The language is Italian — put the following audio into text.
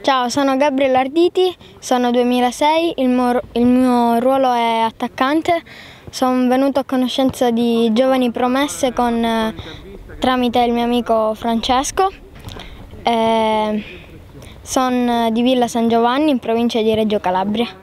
Ciao, sono Gabriella Arditi, sono 2006, il mio ruolo è attaccante. Sono venuto a conoscenza di Giovani Promesse tramite il mio amico Francesco. Sono di Villa San Giovanni in provincia di Reggio Calabria.